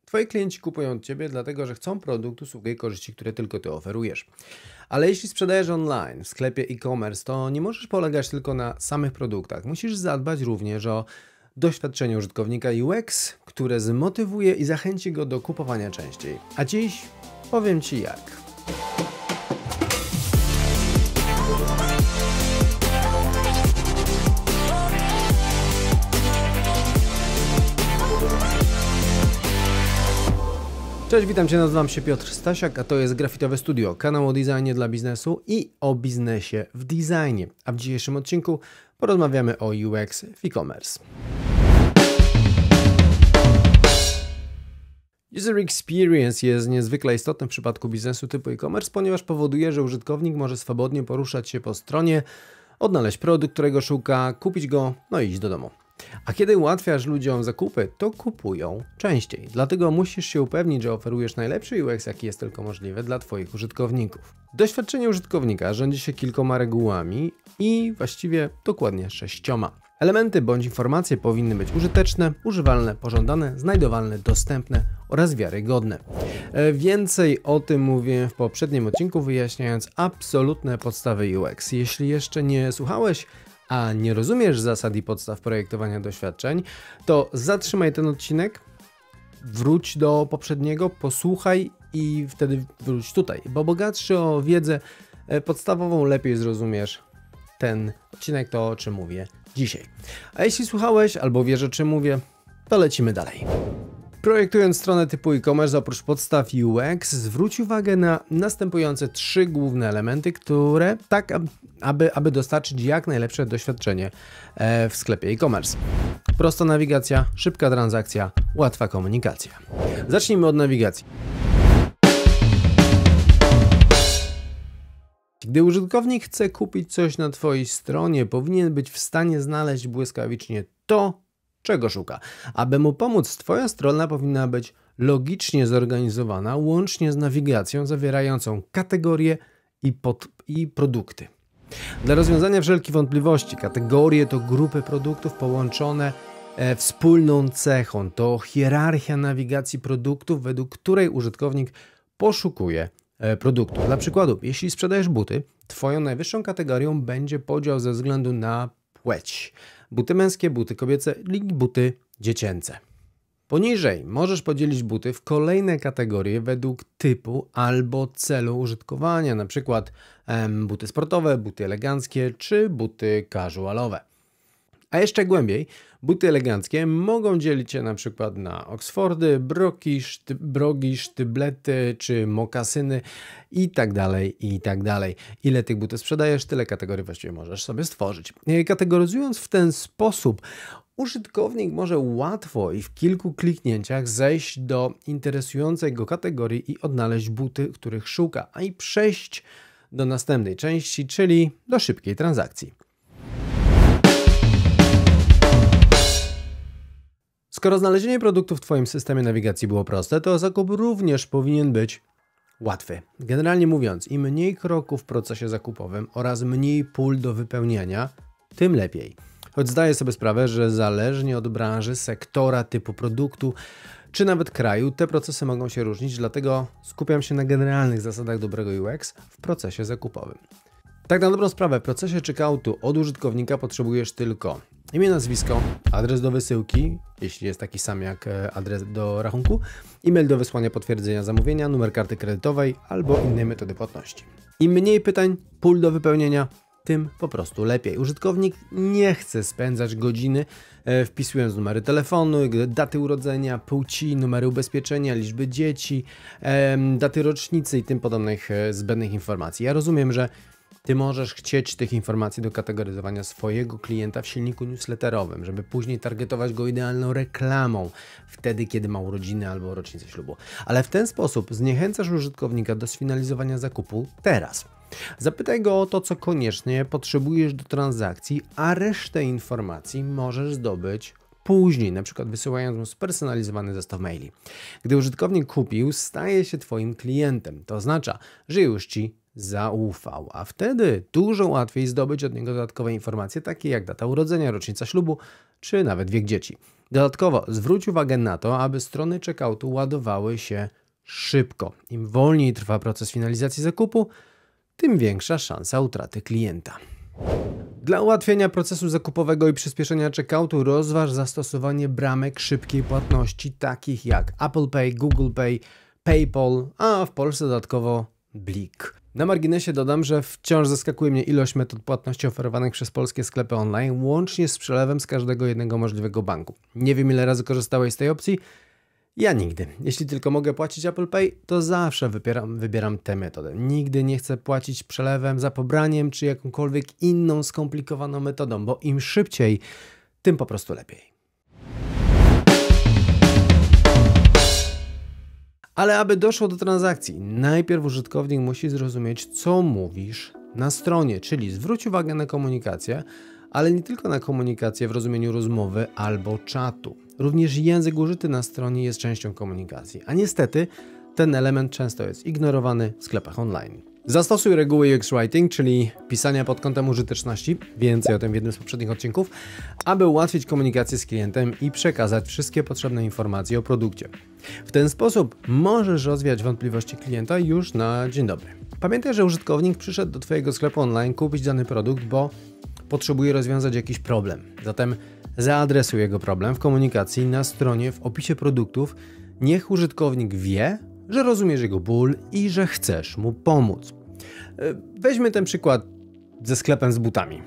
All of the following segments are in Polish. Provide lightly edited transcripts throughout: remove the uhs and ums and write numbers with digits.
Twoi klienci kupują od Ciebie dlatego, że chcą produkt, usługę i korzyści, które tylko Ty oferujesz. Ale jeśli sprzedajesz online, w sklepie e-commerce, to nie możesz polegać tylko na samych produktach. Musisz zadbać również o doświadczenie użytkownika UX, które zmotywuje i zachęci go do kupowania częściej. A dziś powiem Ci jak. Cześć, witam Cię, nazywam się Piotr Stasiak, a to jest Grafitowe Studio, kanał o designie dla biznesu i o biznesie w designie. A w dzisiejszym odcinku porozmawiamy o UX w e-commerce. User Experience jest niezwykle istotny w przypadku biznesu typu e-commerce, ponieważ powoduje, że użytkownik może swobodnie poruszać się po stronie, odnaleźć produkt, którego szuka, kupić go, no i iść do domu. A kiedy ułatwiasz ludziom zakupy, to kupują częściej. Dlatego musisz się upewnić, że oferujesz najlepszy UX, jaki jest tylko możliwy dla Twoich użytkowników. Doświadczenie użytkownika rządzi się kilkoma regułami i właściwie dokładnie 6. Elementy bądź informacje powinny być użyteczne, używalne, pożądane, znajdowalne, dostępne oraz wiarygodne. Więcej o tym mówiłem w poprzednim odcinku, wyjaśniając absolutne podstawy UX. Jeśli jeszcze nie słuchałeś, a nie rozumiesz zasad i podstaw projektowania doświadczeń, to zatrzymaj ten odcinek, wróć do poprzedniego, posłuchaj i wtedy wróć tutaj, bo bogatszy o wiedzę podstawową lepiej zrozumiesz ten odcinek, to o czym mówię dzisiaj. A jeśli słuchałeś albo wiesz, o czym mówię, to lecimy dalej. Projektując stronę typu e-commerce, oprócz podstaw UX, zwróć uwagę na następujące 3 główne elementy, które aby dostarczyć jak najlepsze doświadczenie w sklepie e-commerce. Prosta nawigacja, szybka transakcja, łatwa komunikacja. Zacznijmy od nawigacji. Gdy użytkownik chce kupić coś na Twojej stronie, powinien być w stanie znaleźć błyskawicznie to, czego szuka. Aby mu pomóc, Twoja strona powinna być logicznie zorganizowana, łącznie z nawigacją zawierającą kategorie i produkty. Dla rozwiązania wszelkich wątpliwości, kategorie to grupy produktów połączone wspólną cechą. To hierarchia nawigacji produktów, według której użytkownik poszukuje produktu. Dla przykładu, jeśli sprzedajesz buty, Twoją najwyższą kategorią będzie podział ze względu na płeć. Buty męskie, buty kobiece i buty dziecięce. Poniżej możesz podzielić buty w kolejne kategorie według typu albo celu użytkowania, na przykład buty sportowe, buty eleganckie czy buty casualowe. A jeszcze głębiej, buty eleganckie mogą dzielić się na przykład na oksfordy, brogi, sztyblety czy mokasyny i tak dalej. Ile tych butów sprzedajesz, tyle kategorii właściwie możesz sobie stworzyć. Kategoryzując w ten sposób, użytkownik może łatwo i w kilku kliknięciach zejść do interesującej go kategorii i odnaleźć buty, których szuka, a i przejść do następnej części, czyli do szybkiej transakcji. Skoro znalezienie produktu w Twoim systemie nawigacji było proste, to zakup również powinien być łatwy. Generalnie mówiąc, im mniej kroków w procesie zakupowym oraz mniej pól do wypełniania, tym lepiej. Choć zdaję sobie sprawę, że zależnie od branży, sektora, typu produktu, czy nawet kraju, te procesy mogą się różnić, dlatego skupiam się na generalnych zasadach dobrego UX w procesie zakupowym. Tak na dobrą sprawę, w procesie checkoutu od użytkownika potrzebujesz tylko imię, nazwisko, adres do wysyłki, jeśli jest taki sam jak adres do rachunku, e-mail do wysłania potwierdzenia zamówienia, numer karty kredytowej albo innej metody płatności. Im mniej pytań, pól do wypełnienia, tym po prostu lepiej. Użytkownik nie chce spędzać godziny wpisując numery telefonu, daty urodzenia, płci, numery ubezpieczenia, liczby dzieci, daty rocznicy i tym podobnych zbędnych informacji. Ja rozumiem, że Ty możesz chcieć tych informacji do kategoryzowania swojego klienta w silniku newsletterowym, żeby później targetować go idealną reklamą wtedy, kiedy ma urodziny albo rocznicę ślubu. Ale w ten sposób zniechęcasz użytkownika do sfinalizowania zakupu teraz. Zapytaj go o to, co koniecznie potrzebujesz do transakcji, a resztę informacji możesz zdobyć później, na przykład wysyłając mu spersonalizowany zestaw maili. Gdy użytkownik kupił, staje się Twoim klientem. To oznacza, że już Ci zaufał, a wtedy dużo łatwiej zdobyć od niego dodatkowe informacje, takie jak data urodzenia, rocznica ślubu, czy nawet wiek dzieci. Dodatkowo zwróć uwagę na to, aby strony checkoutu ładowały się szybko. Im wolniej trwa proces finalizacji zakupu, tym większa szansa utraty klienta. Dla ułatwienia procesu zakupowego i przyspieszenia checkoutu rozważ zastosowanie bramek szybkiej płatności takich jak Apple Pay, Google Pay, PayPal, a w Polsce dodatkowo Blik. Na marginesie dodam, że wciąż zaskakuje mnie ilość metod płatności oferowanych przez polskie sklepy online, łącznie z przelewem z każdego jednego możliwego banku. Nie wiem, ile razy korzystałeś z tej opcji. Ja nigdy. Jeśli tylko mogę płacić Apple Pay, to zawsze wybieram tę metodę. Nigdy nie chcę płacić przelewem, za pobraniem czy jakąkolwiek inną skomplikowaną metodą, bo im szybciej, tym po prostu lepiej. Ale aby doszło do transakcji, najpierw użytkownik musi zrozumieć, co mówisz na stronie, czyli zwróć uwagę na komunikację, ale nie tylko na komunikację w rozumieniu rozmowy albo czatu. Również język użyty na stronie jest częścią komunikacji, a niestety ten element często jest ignorowany w sklepach online. Zastosuj reguły UX Writing, czyli pisania pod kątem użyteczności, więcej o tym w jednym z poprzednich odcinków, aby ułatwić komunikację z klientem i przekazać wszystkie potrzebne informacje o produkcie. W ten sposób możesz rozwiać wątpliwości klienta już na dzień dobry. Pamiętaj, że użytkownik przyszedł do Twojego sklepu online kupić dany produkt, bo potrzebuje rozwiązać jakiś problem. Zatem zaadresuj jego problem w komunikacji na stronie, w opisie produktów. Niech użytkownik wie, że rozumiesz jego ból i że chcesz mu pomóc. Weźmy ten przykład ze sklepem z butami.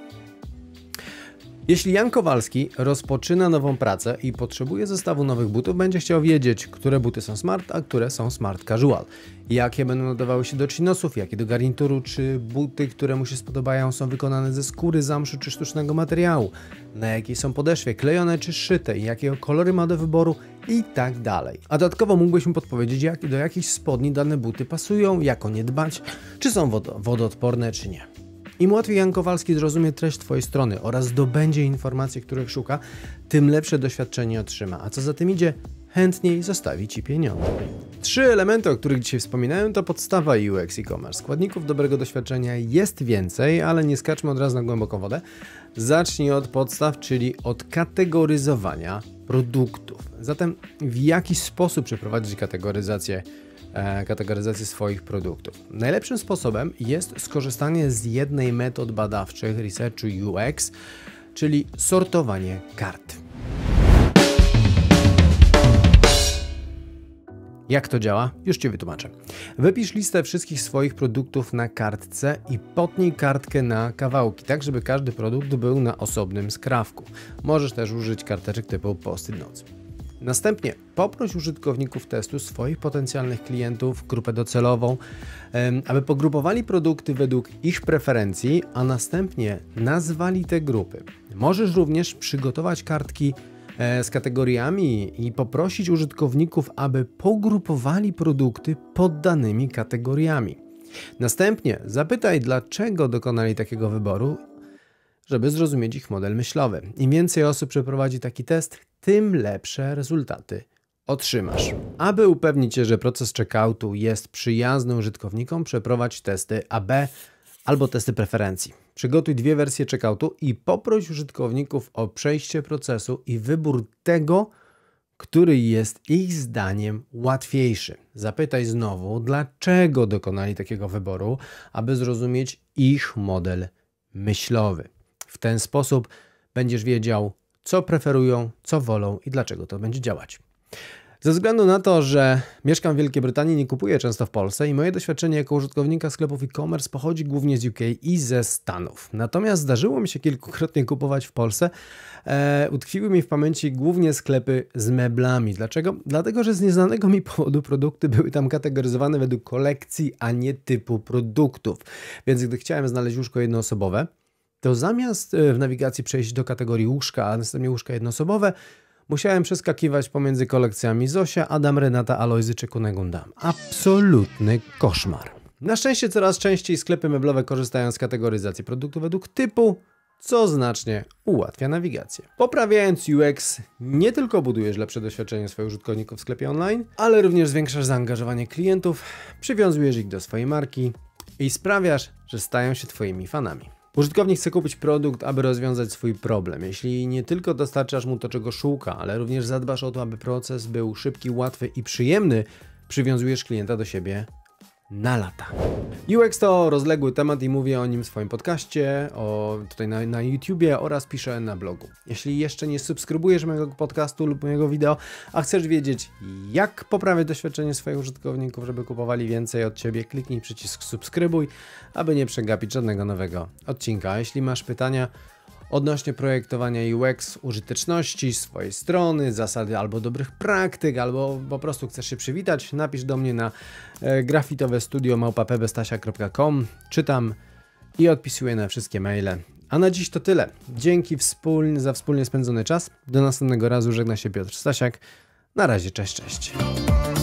Jeśli Jan Kowalski rozpoczyna nową pracę i potrzebuje zestawu nowych butów, będzie chciał wiedzieć, które buty są smart, a które są smart casual. Jakie będą nadawały się do chinosów, jakie do garnituru, czy buty, które mu się spodobają, są wykonane ze skóry, zamszu czy sztucznego materiału, na jakiej są podeszwie, klejone czy szyte, jakie kolory ma do wyboru i tak dalej. A dodatkowo mógłbyś mu podpowiedzieć, do jakich spodni dane buty pasują, jak o nie dbać, czy są wodoodporne, czy nie. Im łatwiej Jan Kowalski zrozumie treść Twojej strony oraz zdobędzie informacje, których szuka, tym lepsze doświadczenie otrzyma, a co za tym idzie, chętniej zostawi Ci pieniądze. 3 elementy, o których dzisiaj wspominałem, to podstawa UX e-commerce. Składników dobrego doświadczenia jest więcej, ale nie skaczmy od razu na głęboką wodę. Zacznij od podstaw, czyli od kategoryzowania produktów. Zatem w jaki sposób przeprowadzić kategoryzację swoich produktów? Najlepszym sposobem jest skorzystanie z jednej metod badawczych researchu UX, czyli sortowanie kart. Jak to działa? Już Ci wytłumaczę. Wypisz listę wszystkich swoich produktów na kartce i potnij kartkę na kawałki, tak żeby każdy produkt był na osobnym skrawku. Możesz też użyć karteczek typu post-it notes. Następnie poproś użytkowników testu, swoich potencjalnych klientów, grupę docelową, aby pogrupowali produkty według ich preferencji, a następnie nazwali te grupy. Możesz również przygotować kartki z kategoriami i poprosić użytkowników, aby pogrupowali produkty pod danymi kategoriami. Następnie zapytaj, dlaczego dokonali takiego wyboru, żeby zrozumieć ich model myślowy. Im więcej osób przeprowadzi taki test, tym lepsze rezultaty otrzymasz. Aby upewnić się, że proces checkoutu jest przyjazny użytkownikom, przeprowadź testy AB albo testy preferencji. Przygotuj 2 wersje checkoutu i poproś użytkowników o przejście procesu i wybór tego, który jest ich zdaniem łatwiejszy. Zapytaj znowu, dlaczego dokonali takiego wyboru, aby zrozumieć ich model myślowy. W ten sposób będziesz wiedział, co preferują, co wolą i dlaczego to będzie działać. Ze względu na to, że mieszkam w Wielkiej Brytanii, nie kupuję często w Polsce i moje doświadczenie jako użytkownika sklepów e-commerce pochodzi głównie z UK i ze Stanów. Natomiast zdarzyło mi się kilkukrotnie kupować w Polsce. Utkwiły mi w pamięci głównie sklepy z meblami. Dlaczego? Dlatego, że z nieznanego mi powodu produkty były tam kategoryzowane według kolekcji, a nie typu produktów. Więc gdy chciałem znaleźć łóżko jednoosobowe, to zamiast w nawigacji przejść do kategorii łóżka, a następnie łóżka jednoosobowe, musiałem przeskakiwać pomiędzy kolekcjami Zosia, Adam, Renata, Alojzy czy Kunegunda. Absolutny koszmar. Na szczęście coraz częściej sklepy meblowe korzystają z kategoryzacji produktów według typu, co znacznie ułatwia nawigację. Poprawiając UX, nie tylko budujesz lepsze doświadczenie swoich użytkowników w sklepie online, ale również zwiększasz zaangażowanie klientów, przywiązujesz ich do swojej marki i sprawiasz, że stają się Twoimi fanami. Użytkownik chce kupić produkt, aby rozwiązać swój problem. Jeśli nie tylko dostarczasz mu to, czego szuka, ale również zadbasz o to, aby proces był szybki, łatwy i przyjemny, przywiązujesz klienta do siebie na lata. UX to rozległy temat i mówię o nim w swoim podcaście, tutaj na YouTubie oraz piszę na blogu. Jeśli jeszcze nie subskrybujesz mojego podcastu lub mojego wideo, a chcesz wiedzieć, jak poprawić doświadczenie swoich użytkowników, żeby kupowali więcej od Ciebie, kliknij przycisk subskrybuj, aby nie przegapić żadnego nowego odcinka. Jeśli masz pytania odnośnie projektowania UX, użyteczności swojej strony, zasady albo dobrych praktyk, albo po prostu chcesz się przywitać, napisz do mnie na grafitowestudio@pbstasia.com. Czytam i odpisuję na wszystkie maile. A na dziś to tyle. Dzięki za wspólnie spędzony czas. Do następnego razu żegna się Piotr Stasiak. Na razie, cześć.